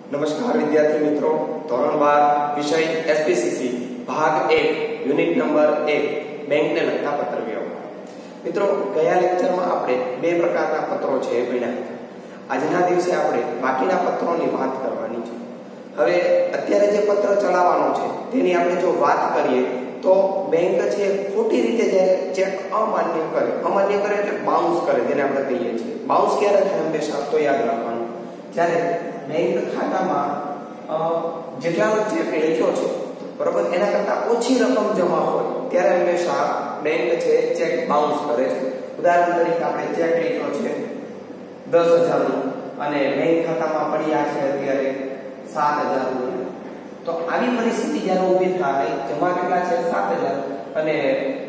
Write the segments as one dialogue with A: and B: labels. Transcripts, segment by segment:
A: નમસ્કાર વિદ્યાર્થી મિત્રો, ધોરણ 12 વિષય એસપીસીસી ભાગ 1 યુનિટ નંબર 1 બેંકને લગતા પત્ર વ્યવહાર. મિત્રો, ગયા લેક્ચરમાં આપણે બે પ્રકારના પત્રો છે એ ભણ્યા. આજના દિવસે આપણે બાકીના પત્રોની વાત કરવાની છે. હવે અત્યારે જે પત્ર ચલાવવાનો છે તેની આપણે જો વાત કરીએ તો બેંક છે ખોટી રીતે જ્યારે ચેક અમાન્ય કરે એટલે બાઉન્સ કરે, જેને આપણે કહીએ છીએ. બાઉન્સ ક્યારે થાય હંમેશા તો યાદ રાખવાનું, જ્યારે બેંક ખાતામાં જેટલાનો ચેક લખ્યો છે બરોબર એના કરતાં ઓછી રકમ જમા હોય ત્યારે હંમેશા બેંક છે ચેક બાઉન્સ કરે છે. ઉદાહરણ તરીકે આપણે ચેક લખ્યો છે 10,000 નો અને બેંક ખાતામાં પડ્યા છે અત્યારે 7,000 રૂપિયા. તો આવી પરિસ્થિતિ જ્યારે ઊભી થાય, જમા કેટલા છે 7,000 અને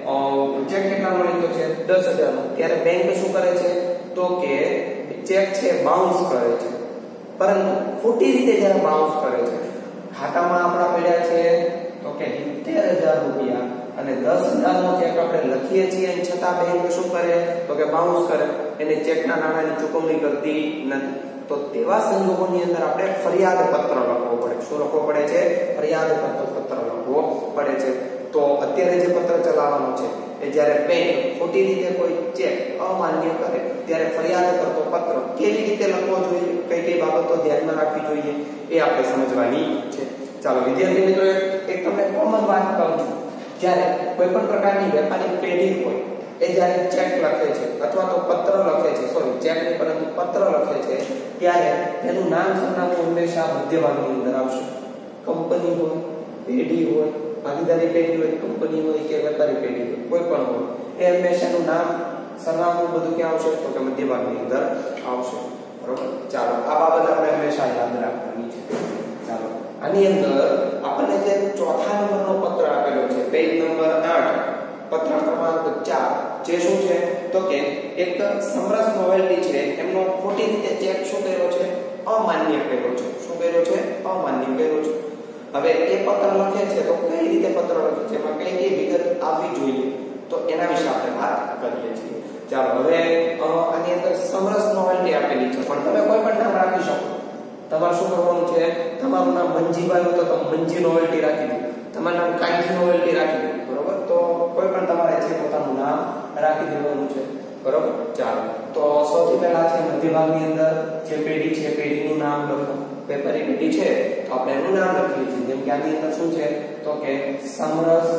A: ચેક કેટલાનો લખ્યો છે 10,000 નો, ત્યારે બેંક શું કરે છે તો કે ચેક છે બાઉન્સ કરે છે. પરંતુ ખોટી રીતે જ્યારે બાઉન્સ કરે છે, ખાતામાં આપણા પડ્યા છે તો કે 70,000 રૂપિયા અને 10,000 નો ચેક આપણે લખીએ છીએ અને છતાં બેંક શું કરે તો કે બાઉન્સ કરે, એને ચેકના નાણાંની ચૂકવણી કરતી નથી. તો તેવા સંજોગોની અંદર આપણે ફરિયાદ પત્ર લખવો પડે. શું લખવો પડે છે? ફરિયાદ પત્ર લખવો પડે છે. તો અત્યારે જે પત્ર ચલાવવાનો છે એ જ્યારે બેંક ખોટી રીતે કોઈ ચેક અમાન્ય કરે ત્યારે ફરિયાદ કરતો પત્ર કેવી રીતે લખવો જોઈએ, કઈ કઈ બાબતો ધ્યાનમાં રાખવી જોઈએ એ આપણે સમજવાની છે. ચાલો વિદ્યાર્થી મિત્રો, એક તમને કોમન વાત કહું છું. જ્યારે કોઈ પણ પ્રકારની વેપારી પેઢી હોય એ જ્યારે ચેક લખે છે અથવા તો પત્ર લખે છે, ચેક નહીં પરંતુ પત્ર લખે છે, ત્યારે તેનું નામ સરનામું હંમેશા મધ્યભાગની અંદર આવશે. કંપની હોય, પેઢી હોય, ભાગીદારી પેઢી હોય, કંપની હોય કે વેપારી પેઢી હોય, કોઈ પણ હોય, એ હંમેશાનું નામ સરનામું બધું ક્યાં આવશે તો કે મધ્યભાગની અંદર આવશે. બરોબર? ચાલો આ બાબત આપણે હંમેશા યાદ રાખવાની છે. ચાલો આની અંદર આપણને જે ચોથા નંબરનો પત્ર આપેલો છે, પેજ નંબર 8, પત્ર ક્રમાંક 4, જે શું છે તો કે એક સમરસ નોવેલ્ટી છે, એમનો ખોટી રીતે ચેક શું કર્યો છે? અમાન્ય કર્યો છે. શું કર્યો છે? અમાન્ય કર્યો છે. હવે એ પત્ર લખે છે તો કઈ રીતે પત્ર લખે છે, એમાં કઈ કઈ વિગત આપવી જોઈએ તો એના વિશે આપણે વાત કરીએ છીએ. ચાલો હવે આની અંદર સમરસ નોવેલ્ટી આપેલી છે, પણ તમે કોઈ પણ નામ રાખી શકો. તમારે શું કરવાનું છે? તમારું નામ મંજીભાઈ હોય તો તમે મંજી નોવેલ્ટી રાખી દો, તમારું નામ કાંજી નોવેલ્ટી રાખી દો. બરોબર? તો કોઈ પણ તમારે છે પોતાનું નામ રાખી દેવાનું છે. બરોબર? ચાલો તો સૌથી પહેલા છે મધ્યભાગની અંદર જે પેઢી છે પેઢીનું નામ લખો. વેપારી પેઢી છે તો આપણે એનું નામ લખીએ છીએ. જેમ કે આની અંદર શું છે તો કે સમરસ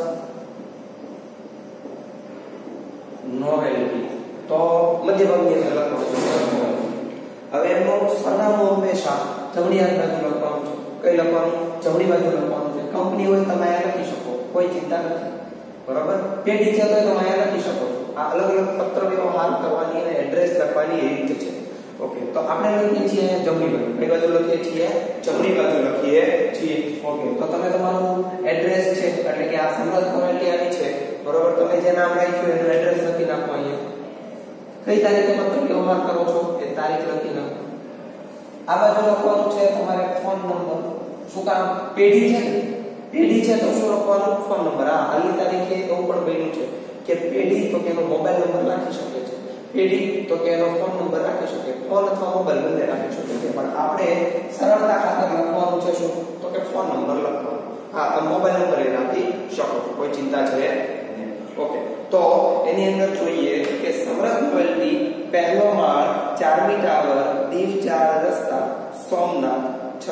A: નોવેલ્ટી, તો મધ્યભાગની અંદર લખવાનું છે. હવે એમનું સરનામું હંમેશા જમણી હાથ બાજુ લખવાનું છે. કઈ લખવાનું? જમણી બાજુ લખવાનું છે. કંપની હોય તમે અહીંયા લખી શકો, કોઈ ચિંતા નથી. બરોબર? પેઢી છે તો તમે અહીંયા લખી શકો છો. આ અલગ અલગ પત્ર વ્યવહાર કરવાની અને એડ્રેસ લખવાની એ રીત છે. ઓકે, તો આપણે લખીએ છીએ જમણી બાજુ. કઈ બાજુ લખીએ છીએ? જમણી બાજુ લખીએ છીએ. ઓકે, તો તમે તમારું એડ્રેસ છે એટલે કે આ સમરસ નોવેલ્ટી આવી છે, બરોબર, તમે જે નામ રાખ્યું એનું એડ્રેસ લખી નાખો. અહીંયા કઈ તારીખે પત્ર વ્યવહાર કરો છો એ તારીખ લખી નાખો. આ બાજુ લખવાનું છે તમારે ફોન નંબર. શું કામ? પેઢી છે ને, પેઢી છે તો શું લખવાનું? Phone number. આ હાલની તારીખે એવું પણ બન્યું છે કે પેઢી તો કે એનો મોબાઈલ નંબર રાખી શકે છે, પેઢી તો કે એનો ફોન નંબર રાખી શકે, ફોન અથવા મોબાઈલ બંને રાખી શકે છે. પણ આપણે સરળતા ખાતર લખવાનું છે શું તો કે ફોન નંબર લખવાનો. હા, તમે મોબાઈલ નંબર એ રાખી શકો, કોઈ ચિંતા છે નહીં. ઓકે, તો એની અંદર જોઈએ કે સમરસ નોવેલ્ટી, પહેલો માળ, 4મી ટાવર, દીવ 4 રસ્તા, સોમનાથ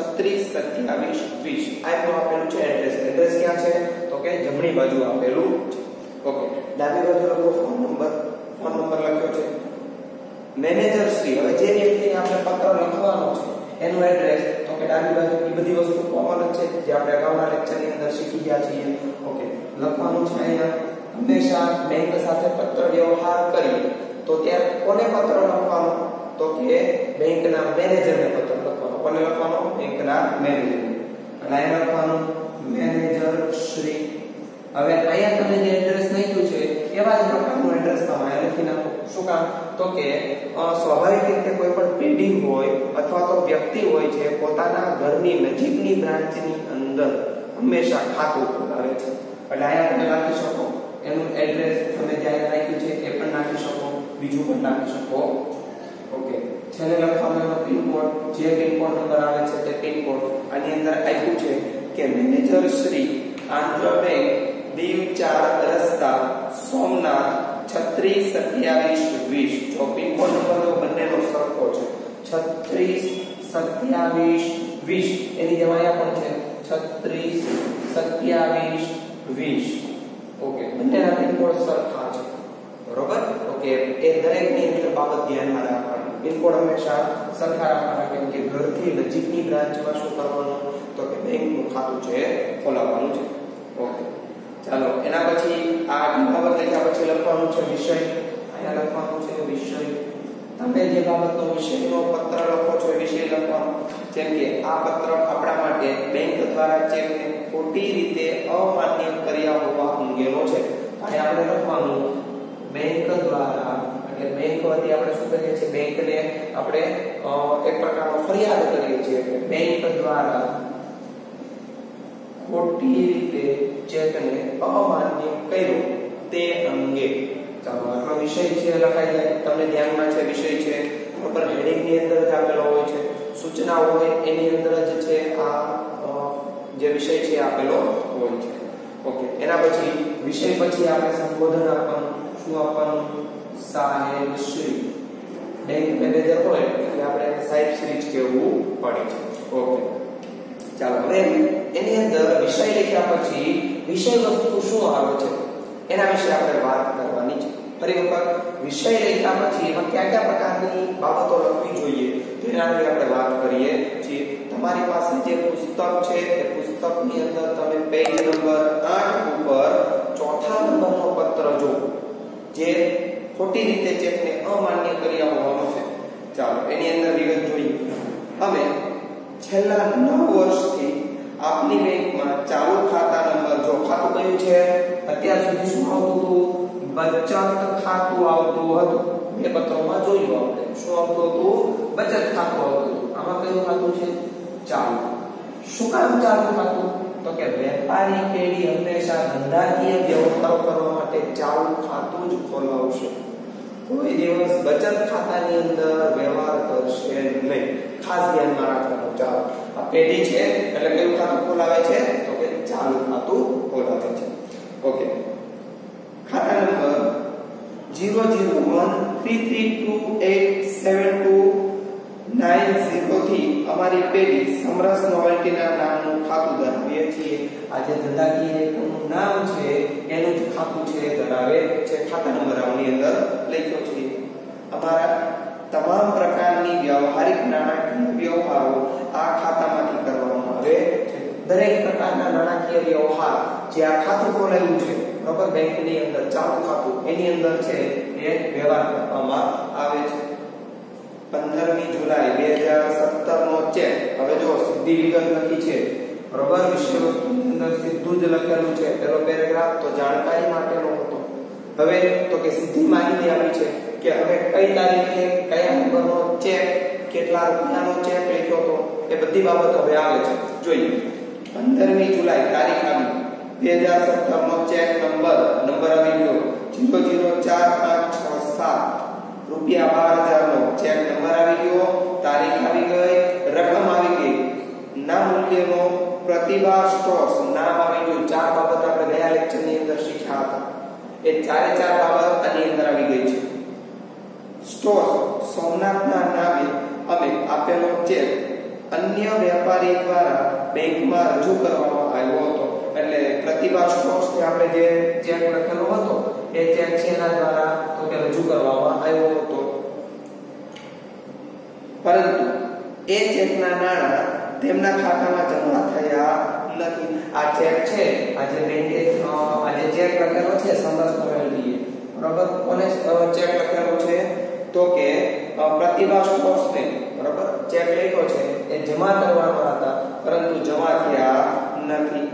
A: 362720. આ એમનું આપેલું છે એડ્રેસ. એડ્રેસ ક્યાં છે તો કે જમણી બાજુ આપેલું છે. ઓકે, ડાબી બાજુ લખો ફોન નંબર. ફોન નંબર લખ્યો છે. મેનેજર શ્રી, હવે જે વ્યક્તિને આપણે પત્ર લખવાનો છે એનું એડ્રેસ તો કે ડાબી બાજુ. એ બધી વસ્તુ કોમન છે જે આપણે અગાઉના લેક્ચરની અંદર શીખી ગયા છીએ. ઓકે, લખવાનું છે અહીંયા હંમેશા બેંક સાથે પત્ર વ્યવહાર કરીએ તો ત્યારે કોને પત્ર લખવાનો તો કે બેંકના મેનેજરને પત્ર લખવાનો. કોને લખવાનો? બેંકના મેનેજરને. અને અહીંયા લખવાનું મેનેજર શ્રી. હવે અહીંયા તમે જે એડ્રેસ નાખ્યું છે એવા જ પ્રકારનું એડ્રેસ તમે લખી નાખો. શું કામ તો કે સ્વાભાવિક રીતે કોઈ પણ પેઢી હોય અથવા તો વ્યક્તિ હોય છે પોતાના ઘરની નજીકની બ્રાન્ચની અંદર હંમેશા ખાતું ખોલાવે છે. એટલે અહીંયા તમે લખી શકો એનું એડ્રેસ, તમે જ્યાં રાખ્યું છે એ પણ નાખી શકો, બીજું પણ નાખી શકો. ઓકે, છેલ્લે લખવાનો પિન કોડ, જે પિન કોડ નંબર આવે છે તે pin code manager Shri Andhra bank Diu 4 રસ્તા સોમનાથ 36 27 20 જો પિનકોડ નંબર બંનેનો સરખો છે 36 27 20 એની જવાયા પણ છે 36 27 20 ઓકે બંનેના પિનકોડ સરખા છે બરોબર ઓકે એ દરેકની અંદર બાબત ધ્યાનમાં રાખવાની પિનકોડ હંમેશા સરખા રાખવાના કેમ કે ઘરથી નજીકની બ્રાન્ચમાં શું કરવાનું તો કે બેંકનું ખાતું છે ખોલાવવાનું છે ઓકે ચાલો એના પછી આ બાબત લખ્યા પછી લખવાનું છે વિષય અહીંયા લખવાનું છે વિષય તમે જે બાબતનો વિષયનો પત્ર લખો છો એ વિષય લખવાનો જેમ કે આ પત્ર આપણા માટે બેંક દ્વારા ચેકને ખોટી રીતે અમાન્ય કર્યા હોવા અંગેનો છે અને આપણે લખવાનું બેંક દ્વારા એટલે બેંક વતી આપણે શું કરીએ છીએ બેંકને આપણે એક પ્રકારનો ફરિયાદ કરીએ છીએ કે બેંક દ્વારા ખોટી રીતે ચેકને અમાન્ય કર્યો તે અંગે ચાલો આપણો વિષય છે લખાઈ જાય તમને ધ્યાનમાં છે વિષય છે બરોબર હેડિંગ ની અંદર જ આપેલો હોય છે સૂચના હોય એની અંદર જ છે આ જે વિષય છે આપેલો હોય છે ઓકે એના પછી વિષય પછી આપણે સંબોધન આપવાનું શું આપવાનું સાહેબ શ્રી બેંક મેનેજર હોય એટલે આપણે સાહેબ શ્રી જ કહેવું પડે છે ઓકે ચાલો હવે એની અંદર વિષય લખ્યા પછી વિષય વસ્તુ શું આવે છે એના વિશે આપણે વાત કરવાની છે ફરી વખત વિષય લખ્યા પછી એમાં કયા કયા પ્રકારની બાબતો લખવી જોઈએ તેના વિશે આપણે વાત કરીએ છીએ તમારી પાસે જે પુસ્તક છે એ પુસ્તકની અંદર તમે પેજ નંબર 8 ઉપર ચોથા નંબરનો પત્ર જો જે ખોટી રીતે ચેકને અમાન્ય કર્યા હોવાનો છે ચાલો એની અંદર વિગત જોઈએ અમે છેલ્લા 9 વર્ષથી આપની બેંકમાં ચાલુ ખાતા નંબર જો ખાતું કયું છે અત્યાર સુધી શું આવતું હતું બચત ખાતું આવતું હતું એ પત્રોમાં જોયું આપણે શું આવતું હતું બચત ખાતું આવતું હતું આમાં કયું ખાતું છે ચાલુ શું કામ ચાલુ ખાતું તો કે વેપારી પેઢી હંમેશા ધંધાકીય વ્યવહારો કરવા માટે ચાલુ ખાતું જ ખોલાવશે કોઈ દિવસ બચત ખાતાની અંદર વ્યવહાર કરશે નહીં ખાસ ધ્યાનમાં રાખવાનું ચાલો આ પેઢી છે એટલે કયું ખાતું ખોલાવે છે તો કે ચાલુ ખાતું ખોલાવે છે ઓકે ખાતા નંબર 00133287290 થી અમારી પેઢી સમરસ નોવેલ્ટીના નામનું ખાતું ધરાવીએ છીએ આ જે ધંધાકીય એકમનું નામ છે એનું જ ખાતું છે ધરાવે છે ખાતા નંબર આની અંદર લખ્યો છે અમારા તમામ પ્રકારની વ્યવહારિક નાણાકીય વ્યવહારો આ ખાતામાંથી કરવામાં આવે છે દરેક પ્રકારના નાણાકીય વ્યવહાર જે આ ખાતું ખોલાયું છે બરોબર બેંકની અંદર ચાલુ ખાતું એની અંદર છે એ વ્યવહાર કરવામાં આવે છે 15મી જુલાઈ 2017 નો ચેક હવે જો સીધી વિગત લખી છે બરોબર વિષય વસ્તુની અંદર સીધું જ લખેલું છે પેલો પેરેગ્રાફ તો જાણકારી માટેનો હતો હવે તો કે સીધી માહિતી આપી છે કે હવે કઈ તારીખે કયા નંબરનો ચેક કેટલા રૂપિયાનો ચેક લખ્યો હતો એ બધી બાબતો હવે આવે છે જોઈએ 15મી જુલાઈ તારીખ આવી 2017 નો ચેક નંબર આવી ગયો 004567 રૂપિયા 12000 નો ચેક નંબર આવી ગયો તારીખ આવી ગઈ રકમ આવી ગઈ ના મૂલ્યનો પ્રતિભા સ્ટોર્સ નામ આવી ગયું ચાર બાબત આપણે ગયા લેક્ચરની અંદર શીખ્યા હતા એ ચારે ચાર બાબત આની અંદર આવી ગઈ છે સ્ટોર્સ સોમનાથના નામે અમે આપેલો ચેક અન્ય વેપારી દ્વારા બેંકમાં રજૂ કરવામાં આવ્યો હતો એટલે પ્રતિભા સ્ટોર્સ ને આપણે જે ચેક લખેલો હતો એ ચેક છે એના દ્વારા તો કે રજૂ કરવામાં આવ્યો હતો પરંતુ એ ચેકના નાણાં તેમના ખાતામાં જમા થયા નથી આ ચેક છે આ જે બેંકે આ જે ચેક લખેલો છે સમરસ નોવેલ્ટીએ બરાબર કોને ચેક લખેલો છે તો કે પ્રતિભા સ્ટોર્સ ને બરાબર ચેક લખ્યો છે એ જમા કરવાના હતા પરંતુ જમા થયા નથી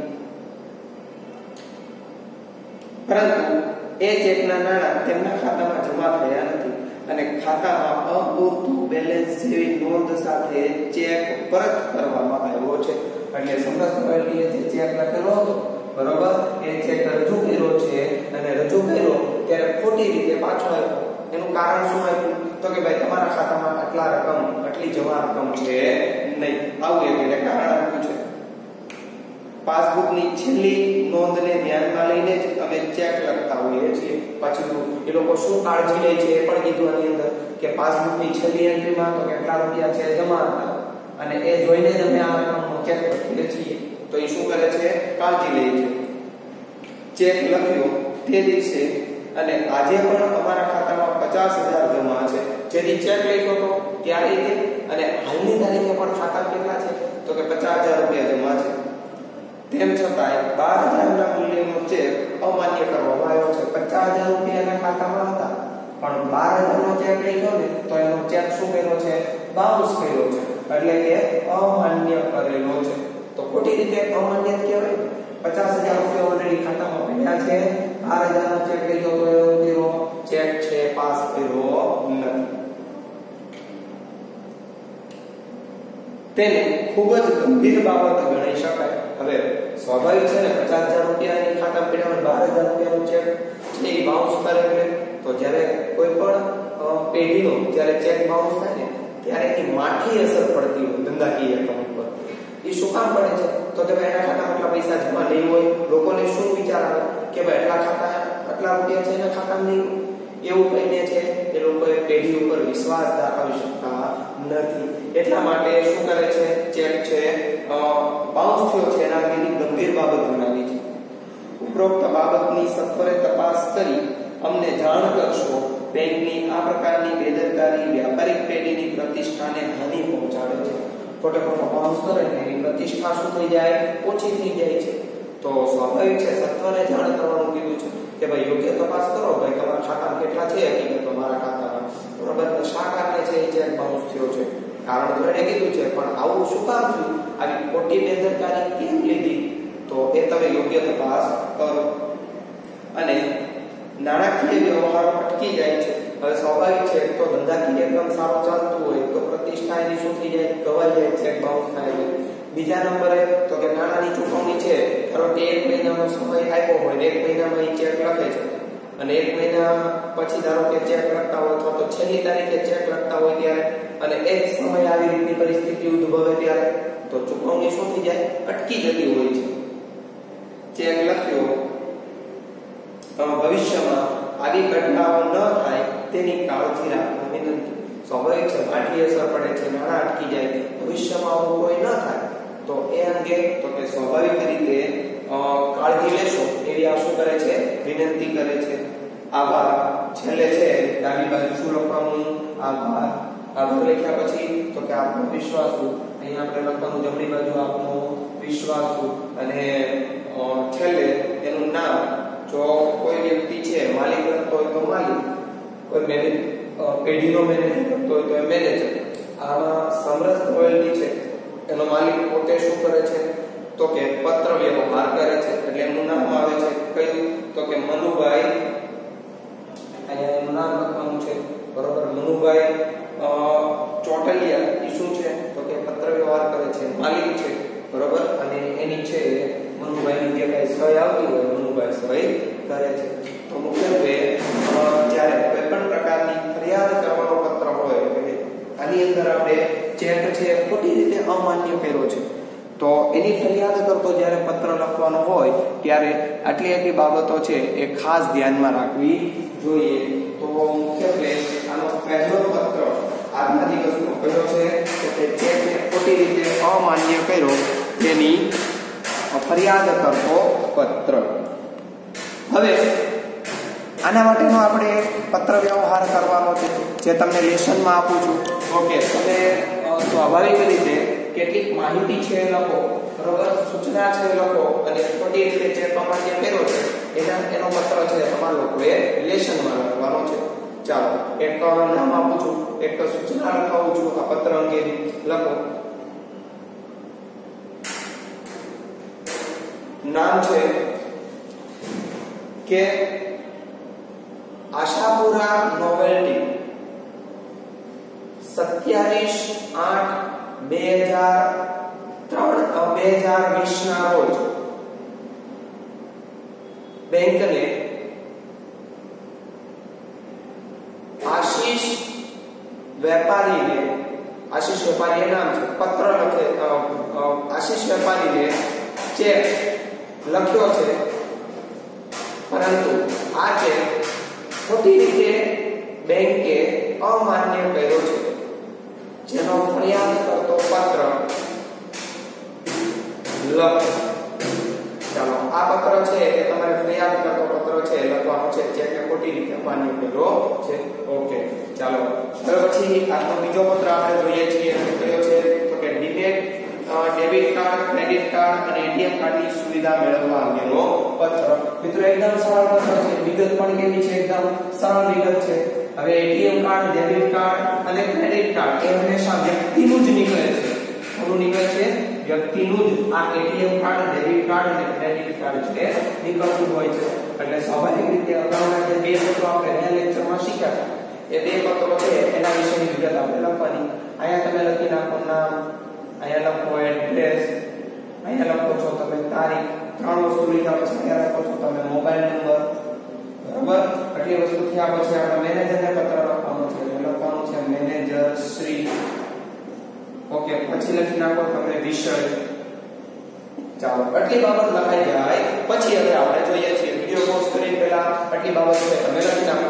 A: પરંતુ એ ચેકના નાણાં તેમના ખાતામાં જમા થયા નથી અને ખાતામાં અપૂરતું બેલેન્સ જેવી નોંધ સાથે ચેક પરત કરવામાં આવ્યો છે એટલે સમરસ નોવેલ્ટીએ જે ચેક લખેલો હતો બરાબર એ ચેક રજૂ કર્યો છે અને રજૂ કર્યો ત્યારે ખોટી રીતે પાછો આવ્યો એનું કારણ શું આપ્યું તો કે ભાઈ તમારા ખાતામાં આટલી જમા રકમ છે નહીં આવું એટલે કારણ આપ્યું છે પાસબુકની છેલ્લી નોંધને ધ્યાનમાં લઈને જ અમે ચેક લખતા હોઈએ છીએ. પછી એ લોકો શું કાળજી લે છે એ પણ કીધું આની અંદર કે પાસબુકની છેલ્લી એન્ટ્રીમાં તો કેટલા રૂપિયા છે જમા હતા અને એ જોઈને જ અમે આ રકમનો ચેક લખીએ છીએ. તો એ શું કરે છે? કાળજી લે છે. ચેક લખ્યો તે દિવસે અને આજે પણ અમારા ખાતામાં 50,000 જમા છે. જેથી ચેક લખ્યો તો ત્યારે અને હાલની તારીખે પણ ખાતા કેટલા છે? તો કે 50,000 રૂપિયા જમા છે. તેમ છતાંય 12,000 ના મૂલ્યનો ચેક અમાન્ય કરવામાં આવ્યો છે. 50,000 રૂપિયાના ખાતામાં હતા પણ 12,000 નો ચેક લખ્યો ને તો એનો ચેક શું કર્યો છે? બાઉન્સ કર્યો છે, એટલે કે અમાન્ય કરેલો છે. તો ખોટી રીતે અમાન્ય કહેવાય. 50,000 રૂપિયા ઓલરેડી ખાતામાં પડ્યા છે, 12,000 નો ચેક લખ્યો તો એનો ચેક છે પાસ કર્યો નથી. તેને ખૂબ જ ગંભીર બાબત ગણી શકાય. હવે સ્વાભાવિક છે ને 50,000 રૂપિયાની ખાતા પડ્યા હોય 12,000 રૂપિયાનો ચેક છે એ બાઉન્સ કરે તો જ્યારે કોઈ પણ પેઢીનો જ્યારે ચેક બાઉન્સ થાય ને ત્યારે એની માઠી અસર પડતી હોય ધંધાકીય એકાઉન્ટ પર. એ શું કામ પડે છે? તો કે ભાઈ એના ખાતામાં આટલા પૈસા જમા નહીં હોય. લોકોને શું વિચાર આવે કે ભાઈ આટલા રૂપિયા છે એના ખાતામાં નહીં એવું કહીને છે એ લોકોએ પેઢી ઉપર વિશ્વાસ દાખવી શકતા નથી. એટલા માટે શું કરે છે? ચેક છે બાઉન્સ થયો છે એના અંગેની ગંભીર બાબત ગણાવી છે. ઉપરોક્ત બાબતની સત્વરે તપાસ કરી અમને જાણ કરશો. બેંકની આ પ્રકારની બેદરકારી વ્યાપારિક પેઢીની પ્રતિષ્ઠાને હાનિ પહોંચાડે છે. ખોટે ખોટો બાઉન્સ કરે ને એની પ્રતિષ્ઠા શું થઈ જાય? ઓછી થઈ જાય છે. તો સ્વાભાવિક છે સત્વરે જાણ કરવાનું કીધું છે કે ભાઈ યોગ્ય તપાસ કરો. ભાઈ તમારા ખાતામાં કેટલા છે હકીકત તમારા ખાતામાં, બરોબર? શા કારણે છે એ ચેક બાઉન્સ થયો છે? કારણ તો એને કીધું છે પણ આવું શું કામ થયું? આવી ખોટી બેદરકારી કેમ લીધી? તો એ તમે યોગ્ય તપાસ કરો. અને નાણાકીય વ્યવહારો અટકી જાય છે. હવે સ્વાભાવિક છે તો ધંધાકીય એકદમ સારો ચાલતું હોય તો પ્રતિષ્ઠા એની શું થઈ જાય? ગવાઈ જાય, ચેક બાઉન્સ થાય છે. બીજા નંબરે તો કે નાણાંની ચૂકવણી છે, ધારો કે 1 મહિનાનો સમય આપ્યો હોય ને 1 મહિનામાં એ ચેક લખે છે અને 1 મહિના પછી ધારો કે ચેક લખતા હોય અથવા તો છેલ્લી તારીખે ચેક લખતા હોય ત્યારે અને એ જ સમય આવી રીતની પરિસ્થિતિ ઉદ્ભવે ત્યારે તો ચૂકવણી શું થઈ જાય? અટકી જતી હોય છે. ચેક લખ્યો ભવિષ્યમાં આવી ઘટનાઓ ન થાય તેની કાળજી રાખવા વિનંતી. સ્વાભાવિક છે માઠી અસર પડે છે, નાણાં અટકી જાય, ભવિષ્યમાં આવું કોઈ ન થાય તો એ અંગે તો કે સ્વાભાવિક રીતે કાળજી લેશો એવી આ શું કરે છે? વિનંતી કરે છે. આભાર. છેલ્લે છે ડાબી બાજુ શું લખવાનું? આભાર. આભાર લખ્યા પછી તો કે આપનો વિશ્વાસુ, અહીંયા આપણે લખવાનું જમણી બાજુ આપનો વિશ્વાસુ અને છેલ્લે એનું નામ. જો કોઈ વ્યક્તિ છે માલિક લખતો હોય તો માલિક, કોઈ પેઢીનો મેનેજર લખતો હોય તો એ મેનેજર. આમાં સમરસ રોયલ્ટી છે એનો માલિક પોતે શું કરે છે? તો કે પત્ર વ્યવહાર કરે છે એટલે એનું નામ આવે છે કયું? તો કે મનુભાઈ. અહીંયા એનું નામ લખવાનું છે, બરોબર? મનુભાઈ ચોટલિયા. એ શું છે? તો કે પત્ર વ્યવહાર કરે છે, માલિક છે, બરોબર? અને એની છે મનુભાઈની જે કઈ સહી આવતી હોય મનુભાઈ સહી કરે છે. તો મુખ્યત્વે જ્યારે કોઈ પણ પ્રકારની ફરિયાદ કરવાનો પત્ર હોય આની અંદર આપણે ચેક છે ખોટી રીતે અમાન્ય કર્યો છે તો એની ફરિયાદ કરતો જ્યારે પત્ર લખવાનો હોય ત્યારે આટલી બાબતો છે એ ખાસ ધ્યાનમાં રાખવી જોઈએ. તો મુખ્યત્વે આનો પહેલો પત્ર આજના દિવસનો કયો છે કે ચેકને ખોટી રીતે અમાન્ય કર્યો તેની ફરિયાદ કરતો પત્ર. હવે આના માટેનો આપણે પત્ર વ્યવહાર કરવાનો છે જે તમને લેસનમાં આપું છું. ઓકે, તમે સ્વાભાવિક રીતે કેટલીક માહિતી છે લખો, બરોબર? સૂચના છે લખો અને ખોટી રીતે ચેક અમાન્ય કર્યો છે એનો પત્ર છે તમારા લોકોએ લેસનમાં લખવાનો છે. ચાલો એક નામ આપું છું, એક સૂચના લખાવું છું આ પત્ર અંગેની. લખો. નામ છે કે આશાપુરા નોવેલ્ટી 27/8/2020 ના રોજ બેંકને આશીષ વેપારીએ નામ છે પત્ર લખે. આશીષ વેપારીને ચેક લખ્યો છે, પરંતુ આ ચેક ખોટી રીતે બેંકે અમાન્ય કર્યો છે, જેનો ફરિયાદ કરતો પત્ર લખો. ચાલો આ પત્ર છે એ તમારે ફરિયાદ કરતો પત્ર છે લખવાનો છે, ચેકને ખોટી રીતે અમાન્ય કર્યો છે. ઓકે, ચાલો હવે પછી આજનો બીજો પત્ર આપણે જોઈએ છીએ કયો છે તો કે debate debit card, credit card અને એટીએમ કાર્ડની સુવિધા મેળવવા અંગેનો પત્ર. મિત્રો એકદમ સરળ પત્ર છે, વિગત પણ કેવી છે, એકદમ સરળ વિગત છે. હવે એટીએમ કાર્ડ, ડેબિટ કાર્ડ અને ક્રેડિટ કાર્ડ એ હંમેશા વ્યક્તિનું જ નીકળે છે. કોનું નીકળે છે? વ્યક્તિનું જ આ એટીએમ કાર્ડ, ડેબિટ કાર્ડ અને ક્રેડિટ કાર્ડ છે નીકળતું હોય છે. એટલે સ્વાભાવિક રીતે અગાઉના જે બે પત્રો આપણે ગયા લેક્ચરમાં શીખ્યા હતા એ બે પત્રો છે એના વિશેની વિગત આપણે લખવાની. અહીંયા તમે લખી નાખો નામ, અહીંયા લખો એડ્રેસ, અહીંયા લખો છો તમે તારીખ, ત્રણ વસ્તુ લીધા પછી અહીંયા લખો છો તમે મોબાઈલ નંબર. બરાબર, આટલી વસ્તુ થયા પછી આપણે મેનેજરને પત્ર લખવાનો છે, લખવાનું છે મેનેજર શ્રી. ઓકે, પછી લખી નાખો તમે વિષય. ચાલો આટલી બાબત લખાઈ જાય પછી હવે આપણે જોઈએ છીએ વિડિયો પોઝ કરીને પહેલા આટલી બાબત છે તમે લખી નાખો.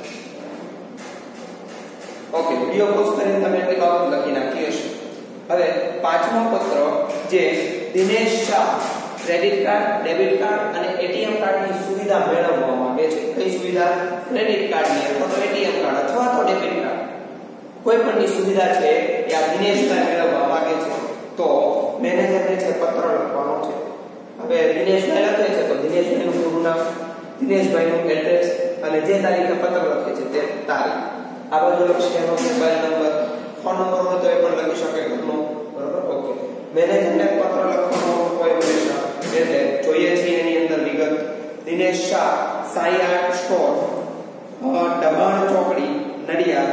A: ઓકે, વિડિયો પોઝ કરીને તમે આટલી બાબત લખી નાખી હશે. હવે પાંચમો પત્ર જે Dinesh Shah credit card, debit card અને એટીએમ કાર્ડની સુવિધા મેળવવા માંગે છે. કઈ સુવિધા? ક્રેડિટ કાર્ડની અથવા તો એટીએમ કાર્ડ અથવા તો ડેબિટ કાર્ડ, કોઈ પણની સુવિધા છે એ આ દિનેશભાઈ મેળવવા માંગે છે. તો મેનેજરને છે પત્ર લખવાનો છે. હવે દિનેશભાઈ લખે છે તો દિનેશભાઈનું પૂરું નામ, દિનેશભાઈનું એડ્રેસ અને જે તારીખે પત્ર લખે છે તે તારીખ. આ બધું લખશે એનો મોબાઈલ નંબર, ફોન નંબર હોય તો એ પણ લખી શકે ઘરનો. બરોબર, ઓકે. મેનેજરને પત્ર લખવાનો હોય હંમેશા એટલે જોઈએ છીએ એની અંદર વિગત. દિનેશ શાહ, સાઈ આર્ટ સ્ટોર, દબાણ ચોકડી, નડિયાદ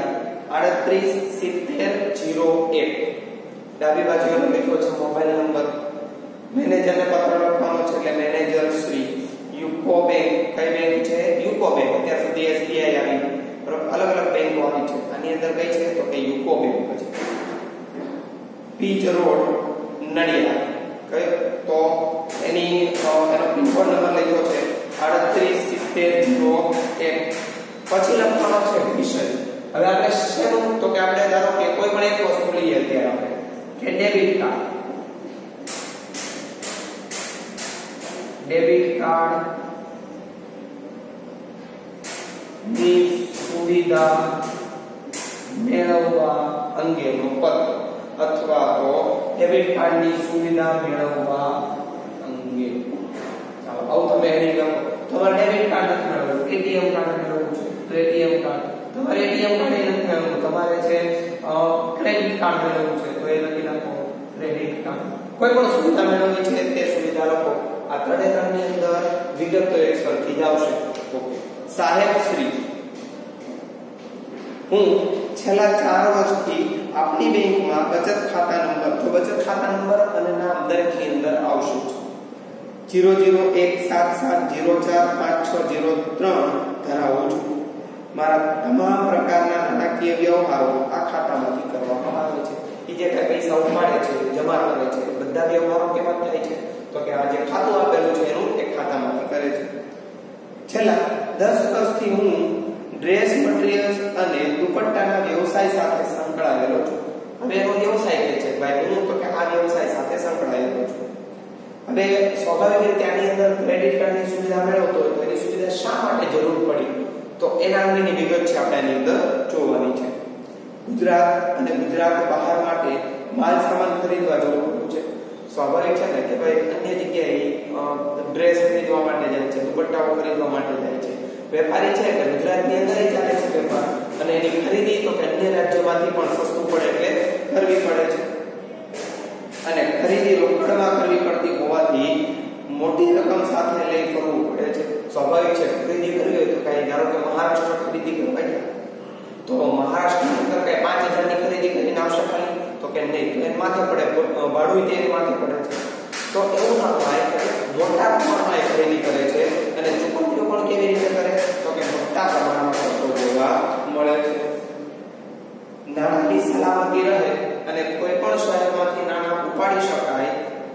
A: 387001. ડાબી બાજુ લખ્યો છે મોબાઈલ નંબર. મેનેજરને પત્ર લખવાનો છે એટલે મેનેજર શ્રી. યુકો બેંક, કઈ બેંક છે? UCO bank. અત્યાર સુધી એસબીઆઈ આવી, બરાબર, અલગ અલગ બેંકો આવી છે. આની અંદર કઈ છે તો કે યુકો બેંક છે. Pitch road, Nadiad. કઈ તો એનો પિનકોડ નંબર લખ્યો છે 387001. પછી લખવાનો છે વિષય. હવે આપણે શેનું તો કે આપણે ધારો કે કોઈ પણ એક વસ્તુ લઈએ અત્યારે આપણે કે ડેબિટ કાર્ડ. ડેબિટ કાર્ડ ની સુવિધા મેળવવા અંગેનો પત્ર અથવા તો ડેબિટ કાર્ડની સુવિધા મેળવવા અંગે. ચાલો આવું તમે એની લખો. તમારે ડેબિટ કાર્ડ નથી મેળવવું, એટીએમ કાર્ડ મેળવવું છે તો એટીએમ કાર્ડ. તમારે એટીએમ કાર્ડ નથી મેળવવું, તમારે છે ક્રેડિટ કાર્ડ મેળવવું છે તો એ લખી નાખો ક્રેડિટ કાર્ડ. કોઈ પણ સુવિધા મેળવવી છે તે સુવિધા લખો. આ ત્રણની અંદર વિગત તો એક સરખી જ આવશે. ઓકે. સાહેબ શ્રી, હું છેલ્લા 4 વર્ષથી આપની બેંકમાં બચત ખાતા નંબર, જો બચત ખાતા નંબર અને નામ દરેકની અંદર આવશે 00177045603 ધરાવું છું. મારા તમામ પ્રકારના નાણાકીય વ્યવહારો આ ખાતામાંથી કરવામાં આવે છે. એ જે કઈ પૈસા ઉપાડે છે, જમા કરે છે, બધા વ્યવહારો કેમાં થાય છે તો કે આ જે ખાતું આપેલું છે એનું એક ખાતામાંથી કરે છે. છેલ્લા 10 વર્ષથી હું ડ્રેસ મટીરીયલ્સ અને દુપટ્ટાના વ્યવસાય સાથે સંકળાયેલો છું. હવે એનો વ્યવસાય કે છે ભાઈ હું તો કે આ વ્યવસાય સાથે સંકળાયેલો છું. હવે સ્વાભાવિક રીતે આની અંદર ક્રેડિટ કાર્ડની સુવિધા મેળવતો હોય તો એની સુવિધા શા માટે જરૂર પડી તો એના અંગેની વિગત છે આપણે આની અંદર જોવાની છે. ગુજરાત અને ગુજરાત બહાર માટે માલ સામાન ખરીદવા જવું પડ્યું છે. સ્વાભાવિક છે ને કે ભાઈ અન્ય જગ્યાએ ડ્રેસ ખરીદવા માટે જાય છે, દુપટ્ટાઓ ખરીદવા માટે જાય છે. વેપારી છે એટલે ગુજરાતની અંદર ચાલે છે વેપાર, અને એની ખરીદી તો અન્ય રાજ્યોમાંથી પણ સસ્તું પડે એટલે કરવી પડે છે. અને ખરીદી રોકડમાં કરવી પડતી હોવાથી મોટી રકમ સાથે લઈ ફરવું પડે છે. સ્વાભાવિક છે ખરીદી કરવી હોય તો કઈ ધારો કે મહારાષ્ટ્ર ખરીદી કરવા ગયા તો મહારાષ્ટ્રની અંદર કઈ 5000 ની ખરીદી કરીને આવશે ખાલી તો કે નહીં, તો એ માથે પડે, ભાડું તેની માથે પડે છે. તો એવું ના થાય કે મોટા પ્રમાણમાં ખરીદી કરે છે અને ચૂકવણીઓ પણ કેવી રીતે કરે તો કે મોટા પ્રમાણમાં કરતો જોવા મળે છે. નાણાંની સલામતી રહે અને કોઈ પણ શહેરમાંથી નાણાં ઉપાડી શકાય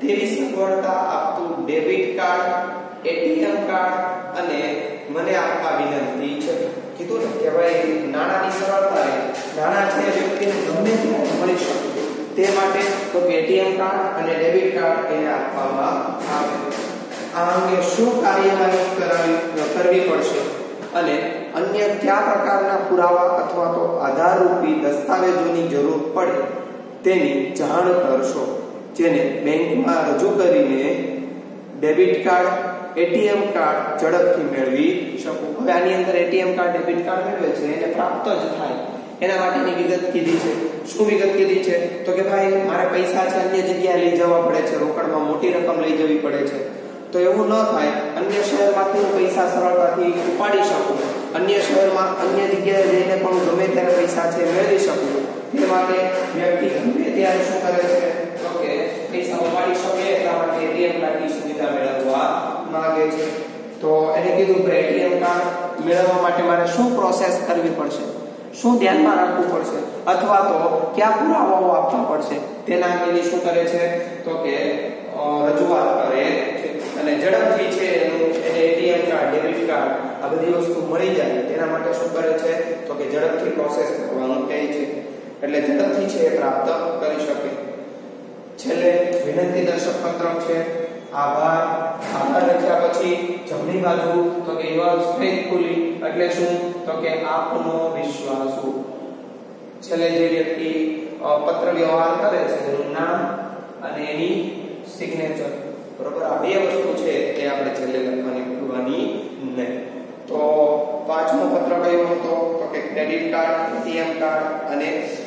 A: તેવી સગવડતા આપતું ડેબિટ કાર્ડ, એટીએમ કાર્ડ અને મને આપવા વિનંતી છે. કીધું ને કે ભાઈ નાણાંની સરળતા રહે, નાણાં છે વ્યક્તિને ગમે ત્યારે મળી શકે તે માટે તો એટીએમ કાર્ડ અને ડેબિટ કાર્ડ એને આપવામાં આવે. આ અંગે શું કાર્યવાહી કરવી પડશે અને અન્ય કયા પ્રકારના પુરાવા અથવા તો આધારરૂપી દસ્તાવેજોની જરૂર પડે તેની જાણ કરશો, જેને બેંકમાં રજૂ કરીને ડેબિટ કાર્ડ, એટીએમ કાર્ડ ઝડપથી મેળવી શકું. હવે આની અંદર એટીએમ કાર્ડ, ડેબિટ કાર્ડ મેળવે છે એને પ્રાપ્ત જ થાય એના માટેની વિગત કીધી છે. શું વિગત કીધી છે? તો કે ભાઈ મારે પૈસા છે અન્ય જગ્યાએ લઈ જવા પડે છે, રોકડમાં મોટી રકમ લઈ જવી પડે છે, તો એવું ન થાય. અન્ય શહેરમાંથી હું પૈસા સરળતાથી ઉપાડી શકું, અન્ય શહેરમાં અન્ય જગ્યાએ જઈને પણ ગમે ત્યારે પૈસા છે મેળવી શકું. તે માટે વ્યક્તિ ગમે ત્યારે શું કરે છે તો કે પૈસા ઉપાડી શકે એટલા માટે એટીએમ કાર્ડની સુવિધા મેળવવા માંગે છે. તો એને કીધું કે એટીએમ કાર્ડ મેળવવા માટે મારે શું પ્રોસેસ કરવી પડશે, શું ધ્યાનમાં રાખવું પડશે અથવા તો કયા પુરાવાઓ આપવા પડશે તેના અંગેની શું કરે છે તો કે રજૂઆત કરે છે. અને ઝડપથી છે એને એટીએમ કાર્ડ, ડેબિટ કાર્ડ આ બધી વસ્તુ મળી જાય તેના માટે શું કરે છે તો કે ઝડપથી પ્રોસેસ કરવાનું કહે છે, એટલે ઝડપથી છે એ પ્રાપ્ત કરી શકે. છેલ્લે વિનંતી દર્શક પત્રક છે. આભાર. આભાર લખ્યા પછી જમણી બાજુ તો કે યોર્સ ફેથફુલી એટલે શું તો કે આપનો વિશ્વાસુ. છેલ્લે જે વ્યક્તિ પત્ર વ્યવહાર કરે છે એનું નામ અને એની સિગ્નેચર. બરોબર, આ બે વસ્તુ છે એ આપણે છેલ્લે લખવાની ભૂલવાની નહીં. તો પાંચમો પત્ર કયો હતો તો કે ક્રેડિટ કાર્ડ, એટીએમ કાર્ડ અને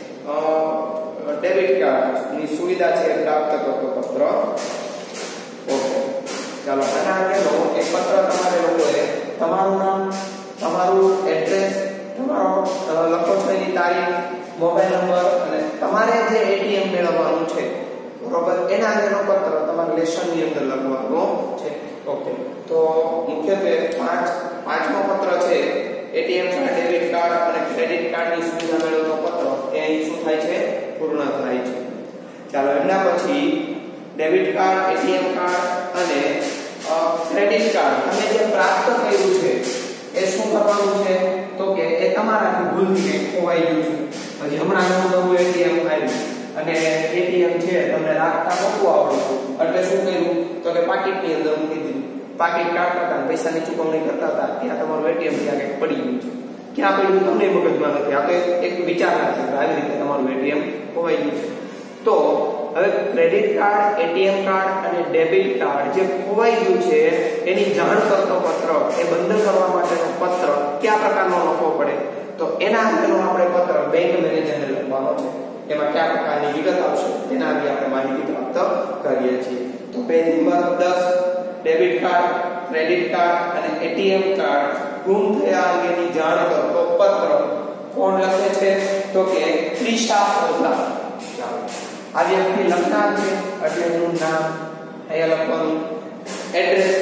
A: ડેબિટ કાર્ડ ની સુવિધા છે પ્રાપ્ત કરતો પત્ર. ઓકે, ચાલો આના આગળનો એક પત્ર તમારે લોકોએ તમારું નામ, તમારું એડ્રેસ, તમારો લખો છો એની તારીખ, મોબાઈલ નંબર અને તમારે જે એટીએમ મેળવવાનું છે બરોબર એના આગળનો પત્ર તમારે લેશનની અંદર લખવાનો છે. ઓકે, તો મુખ્યત્વે પાંચમો પત્ર છે એટીએમ કાર્ડ, ડેબિટ કાર્ડ અને ક્રેડિટ કાર્ડની સુવિધા મેળવવાનો પત્ર એ અહીં શું થાય છે પૂર્ણ થાય છે. ચાલો એના પછી ડેબિટ કાર્ડ, એટીએમ કાર્ડ અને ક્રેડિટ કાર્ડ તમે જે પ્રાપ્ત કર્યું છે એ શું કરવાનું છે તો કે એ તમારાથી ભૂલથી ખોવાઈ ગયું છે. હજી હમણાં નવું એટીએમ આવ્યું અને એટીએમ છે તમને રાખતા નહોતું આવડતું એટલે શું કર્યું તો કે પાકીટની અંદર મૂકી દીધું. પાકીટ કાઢતા હતા, પૈસાની ચૂકવણી કરતા હતા, ત્યાં તમારું એટીએમ ત્યાં કંઈક પડી ગયું છે. ક્યાં પડ્યું તમને મગજમાં નથી. આ તો એક વિચારના છે આવી રીતે તમારું એટીએમ ખોવાઈ ગયું છે. તો હવે ક્રેડિટ કાર્ડ, એટીએમ કાર્ડ અને ડેબિટ કાર્ડ જે ખોવાઈ ગયું છે એની જાણ કરતો પત્ર, એ બંધ કરવા માટેનો પત્ર કયા પ્રકારનો લખવો પડે તો એના અંગેનો આપણે પત્ર બેંક મેનેજરને લખવાનો છે. એમાં કયા પ્રકારની વિગત આવશે તેના અંગે આપણે માહિતી પ્રાપ્ત કરીએ છીએ. તો page number 10 debit card, credit card અને એટીએમ કાર્ડ ગુમ થયા અંગેની જાણ કરતો પત્ર કોણ લખે છે તો કે ત્રિષા ઓઝા. આ વ્યક્તિ લખનાર છે એટલે એનું નામ અહીંયા લખવાનું, એડ્રેસ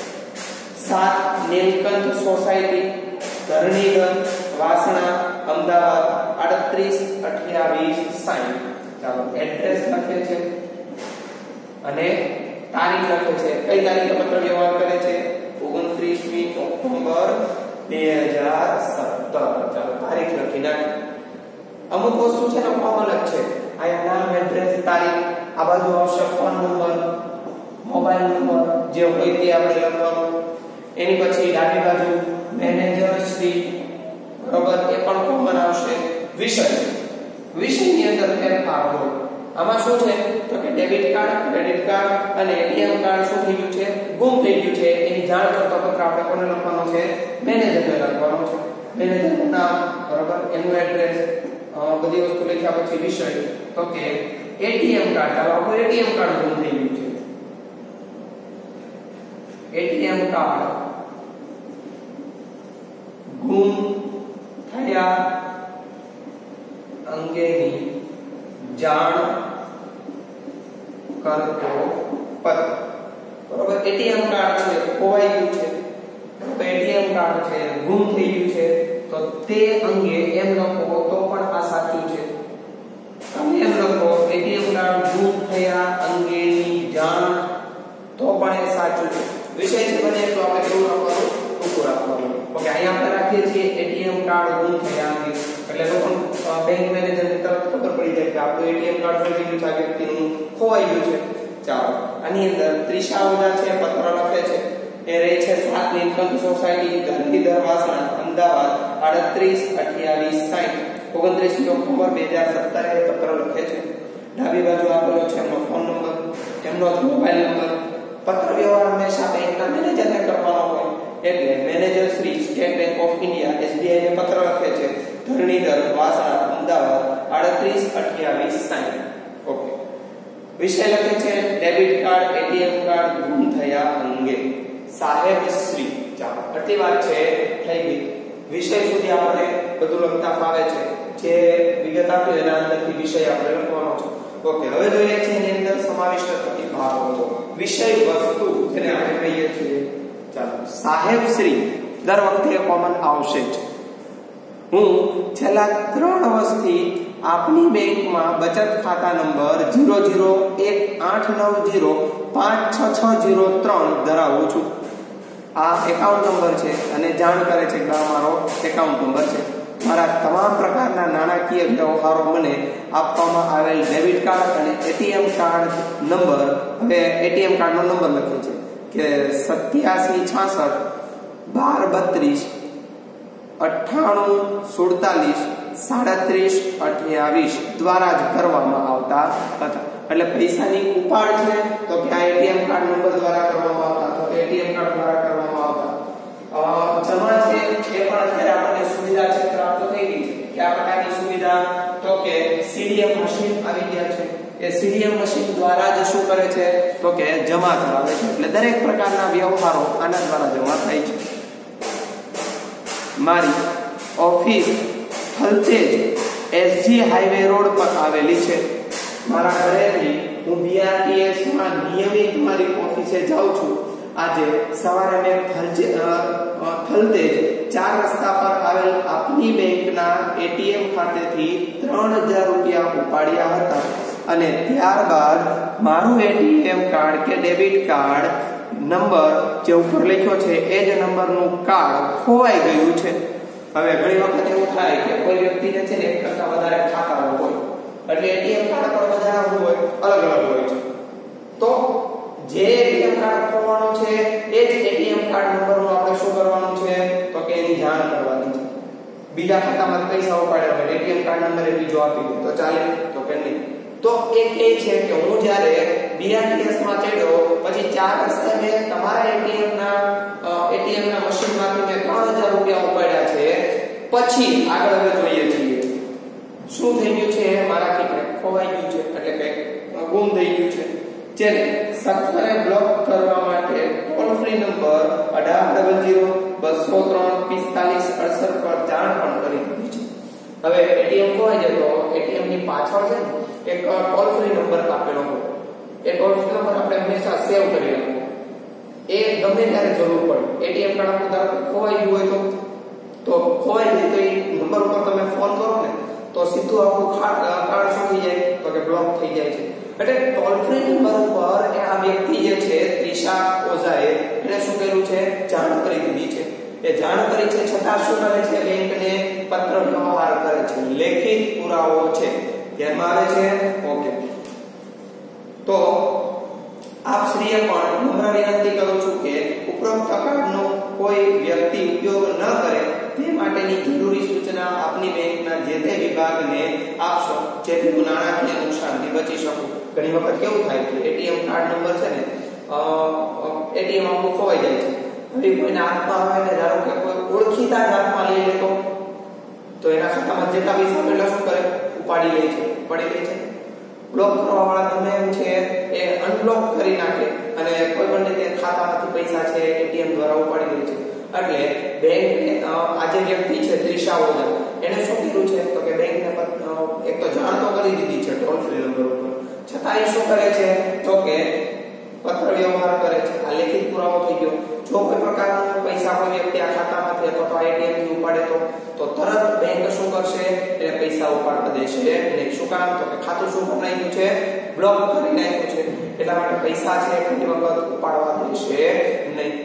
A: 7 નીલકંઠ સોસાયટી, ધરણીગંજ, વાસણા, અમદાવાદ 382860. ચાલો એડ્રેસ લખે છે અને તારીખ લખે છે. કઈ તારીખે પત્ર વ્યવહાર કરે છે 29મી ઓક્ટોબર 2017. ચાલો તારીખ લખી નાખી. અમુક વસ્તુ છે ને કોમન જ છે. અહીંયા નામ, એડ્રેસ, તારીખ, આ બાજુ આવશે ફોન નંબર, મોબાઈલ નંબર જે હોય તે આપણે લખવાનું. એની પછી ડાબી બાજુ મેનેજર શ્રી બરોબર એ પણ કોમન આવશે. વિષયની અંદર ફેરફાર હોય. આમાં શું છે તો કે ડેબિટ કાર્ડ, ક્રેડિટ કાર્ડ અને એટીએમ કાર્ડ શું થઈ ગયું છે ગુમ થઈ ગયું છે એની જાણ કરતો પત્ર આપણે કોને લખવાનો છે મેનેજરને લખવાનો છે. મેનેજરનું નામ બરોબર, એનું એડ્રેસ, બધી વસ્તુ લખ્યા પછી વિષય તો કે એટીએમ કાર્ડ. આપણું એટીએમ કાર્ડ ગુમ થઈ ગયું છે. એટીએમ કાર્ડ ગુમ થયા અંગેની જાણ કરતો પત્ર. બરોબર, એટીએમ કાર્ડ છે ખોવાઈ ગયું છે તો એટીએમ કાર્ડ છે ગુમ થઈ ગયું છે તો તે અંગે એમ લખો તો પણ આ સાચું છે. તમે એમ લખો એટીએમ કાર્ડ ગુમ થયા અંગેની જાણ વિષય છે બને તો આપણે કેવું રાખવાનું, ટૂંકું રાખવાનું. ઓકે, અહીંયા આપણે રાખીએ છીએ એટીએમ કાર્ડ ગુમ થયા અંગે. એટલે લોકો બેંક મેનેજરને તરત ખબર પડી જાય કે આપણું એટીએમ કાર્ડ ચોરી ગયું છે, આ વ્યક્તિનું ખોવાઈ ગયું છે. ચાલો, આની અંદર ત્રિષા ઓઝા છે, પત્ર લખે છે. એ રહે છે 7 નીલકંઠ સોસાયટી, ગાંધીનગર, વાસણા, અમદાવાદ 382860. 29 ઓક્ટોબર 2017 એ પત્ર લખે છે. ડાબી બાજુ આપેલો છે એમનો ફોન નંબર, એમનો મોબાઈલ નંબર. પત્ર વ્યવહાર હંમેશા બેંકના મેનેજરને કરવાનો હોય, એટલે manager Shri state bank of India SBI ને પત્ર લખે છે. ધરણીધર, વાસણા, અમદાવાદ 382860. ઓકે, વિષય લખે છે ડેબિટ કાર્ડ એટીએમ કાર્ડ ગુમ થયા અંગે. સાહેબ શ્રી. ચાલો, આટલી વાત છે થઈ ગઈ. વિષય સુધી આપણે બધું લખતા ફાવે છે. જે વિગત આપી એના અંદરથી વિષય આપણે લખવાનો છે. ઓકે, હવે જોઈએ છે એની અંદર સમાવિષ્ટ થતી ભાગો. વિષય વસ્તુ જેને આપણે કહીએ છીએ. ચાલો, સાહેબ શ્રી દર વખતે કોમન આવશે જ. હું છેલ્લા 3 વર્ષથી આપની બેંકમાં બચત ખાતા નંબર 001890566003 ધરાવું છું. આ એકાઉન્ટ નંબર છે અને જાણ કરે છે કે આ મારો એકાઉન્ટ નંબર છે. મારા તમામ પ્રકારના નાણાકીય વ્યવહારો મને આપવામાં આવેલ ડેબિટ કાર્ડ અને એટીએમ કાર્ડ નંબર, હવે એટીએમ કાર્ડનો નંબર લખ્યો છે કે 8766 1232 9847 3728 દ્વારા જ કરવામાં આવતા હતા. એટલે પૈસાની ઉપાડ છે તો કે આ એટીએમ કાર્ડ નંબર દ્વારા કરવામાં આવતા, તો એટીએમ કાર્ડ દ્વારા કરવામાં આવતા. જમા છે એ પણ અત્યારે આપણને સુવિધા છે પ્રાપ્ત થઈ ગઈ છે. કે આ પ્રકારની સુવિધા તો કે સીડીએમ મશીન આવી ગયા છે. એ સીડીએમ મશીન દ્વારા જ શું કરે છે તો કે જમા કરાવે છે. એટલે દરેક પ્રકારના વ્યવહારો આના દ્વારા જમા થાય છે. મારી office Thaltej SG highway road પર આવેલી છે. મારા ઘરેથી હું બીઆરટીએસ માં નિયમિત મારી ઓફિસે જાઉં છું. આજે સવારે મેં થલતેજ 4 રસ્તા પર આવેલ આપની બેંકના એટીએમ ખાતેથી 3000 રૂપિયા ઉપાડ્યા હતા અને ત્યારબાદ મારું એટીએમ કાર્ડ કે ડેબિટ કાર્ડ નંબર જે ઉપર લખ્યો છે એ જ નંબરનું કાર્ડ ખોવાઈ ગયું છે. હવે ઘણી વખત એવું થાય કે કોઈ વ્યક્તિને છે ને એક કરતા વધારે ખાતાઓ હોય, એટલે એટીએમ કાર્ડ પર બધા હોય અલગ અલગ હોય છે. તો જે એટીએમ કાર્ડ ખોવાનું છે એ જ એટીએમ કાર્ડ નંબરનું આપણે શું કરવાનું છે તો કે એની જાણ કરવાની છે. બીજા ખાતામાં પૈસા ઉપાડ્યા હોય, એટીએમ કાર્ડ નંબર એ બીજો આપી દે તો ચાલે તો કે નહીં. તો એ કહે છે કે હું જ્યારે બીઆરટીએસ માં ચડ્યો પછી 4 રસ્તે મેં તમારા એટીએમ ના મશીનમાંથી મેં 3000 રૂપિયા ઉપાડ્યા છે. પછી આગળ હવે જોઈએ છીએ શું થઈ ગયું છે, મારાથી કંઈક ખોવાઈ ગયું છે, એટલે કંઈક ગુમ થઈ ગયું છે. જેને સત્વરે બ્લોક કરવા માટે ટોલ ફ્રી નંબર 1800-203-4568 પર જાણ પણ કરી દીધી છે. હવે એટીએમ ખોવાઈ જાય તો એટીએમ ની પાછળ છે એક ટોલ ફ્રી નંબર આપેલો હોય. એ ટોલ ફ્રી નંબર આપણે હંમેશા સેવ કરી રાખવો. એ ગમે ત્યારે જરૂર પડે. એટીએમ કાર્ડ આપણું ખોવાઈ ગયું હોય તો ખોવાઈ જાય તો એ નંબર ઉપર તમે ફોન કરો ને તો સીધું આપણું કાર્ડ શું થઈ જાય તો કે બ્લોક થઈ જાય છે. એટલે ટોલ ફ્રી નંબર ઉપર આ વ્યક્તિ જે છે ત્રિષા ઓઝાએ એને શું કર્યું છે, જાણ કરી દીધી છે. એ જાણ કરી છે છતાં શું કરે છે, બેંકને પત્ર વ્યવહાર કરે છે, લેખિત પુરાવો છે. ધ્યાનમાં આવે છે. ઓકે, તો આપ શ્રીએ પણ નમ્ર વિનંતી કરું છું કે ઉપરોક્ત કાર્ડનો કોઈ વ્યક્તિ ઉપયોગ ન કરે તે માટેની જરૂરી સૂચના આપની બેંકના જે તે વિભાગને આપશો, જેથી નાણાકીય નુકસાનથી બચી શકો. ઘણી વખત કેવું થાય કે એટીએમ કાર્ડ નંબર છે ને એટીએમ આપણું ખોવાઈ જાય છે. હવે કોઈના હાથમાં આવે ને ધારો કે કોઈ ઓળખીતા જ હાથમાં લઈ લે તો એના ખાતામાં જેટલા પૈસા પેલા શું કરે, ઉપાડી લે છે, પડી લે છે. બ્લોક કરવા વાળા ગમે એમ છે એ અનબ્લોક કરી નાખે અને કોઈ પણ રીતે ખાતામાંથી પૈસા છે એટીએમ દ્વારા ઉપાડી લે છે. એટલે બેંક આજે વ્યક્તિ છે ત્રિષા ઓઝા એને શું કર્યું છે તો કે બેંકને એક તો જાણ તો કરી દીધી છે ટોલ ફ્રી નંબર ઉપર, છતાં એ શું કરે છે તો કે પત્ર વ્યવહાર કરે છે. આ લેખિત પુરાવો થઈ ગયો. જો કોઈ પ્રકારના પૈસા કોઈ વ્યક્તિ આ ખાતામાંથી અથવા તો એટીએમ થી ઉપાડે તો તરત બેંક શું કરશે, એને પૈસા ઉપાડવા દેશે નહીં. શું કામ તો કે ખાતું શું કરી નાખ્યું છે, બ્લોક કરી નાખ્યું છે. એટલા માટે પૈસા છે ઘણી વખત ઉપાડવા દેશે નહીં.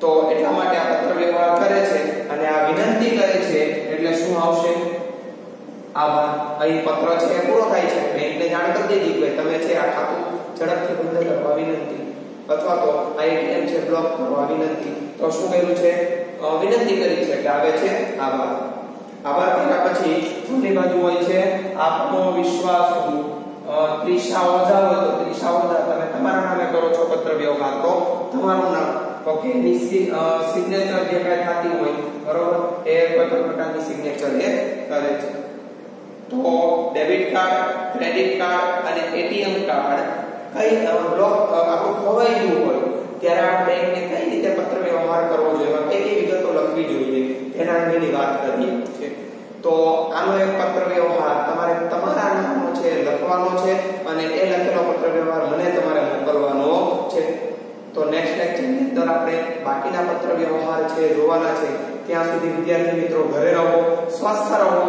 A: તો એટલા માટે આ પત્ર વ્યવહાર કરે છે અને આ વિનંતી કરે છે એટલે શું આવશે? આભાર. અહીં પત્ર છે એ પૂરો થાય છે. બેંકને જાણ કરી દીધી કે તમે છે આ ખાતું ઝડપથી બંધ કરવા વિનંતી, અથવા તો આ એટીએમ છે બ્લોક કરવા વિનંતી. તો શું કર્યું છે? વિનંતી કરી છે એટલે આવે છે આભાર. આભાર કર્યા પછી જમણી બાજુ હોય છે આપનો વિશ્વાસ. ત્રિષા ઓઝા હોય તો ત્રિષા ઓઝા તમે તમારા નામે કરો છો પત્ર વ્યવહાર, તો તમારું નામ. ઓકે, સિગ્નેચર જે કઈ થતી હોય બરોબર એ કોઈ પ્રકારની સિગ્નેચર એ કરે છે. તો ડેબિટ કાર્ડ, ક્રેડિટ કાર્ડ અને એટીએમ કાર્ડ કઈ બ્લોક આપણું ખોવાઈ ગયું હોય ત્યારે આ બેંકને કઈ રીતે પત્ર વ્યવહાર કરવો જોઈએ, કઈ કઈ વિગતો લખવી જોઈએ તેના અંગેની વાત કરીએ છે. તો આનો એક પત્ર વ્યવહાર તમારે તમારા નામનો છે લખવાનો છે અને એ લખેલો પત્ર વ્યવહાર મને તમારે મોકલવાનો છે. તો નેક્સ્ટ લેક્ચરની અંદર આપણે બાકીના પત્ર વ્યવહાર છે જોવાના છે. ત્યાં સુધી વિદ્યાર્થી મિત્રો ઘરે રહો, સ્વસ્થ રહો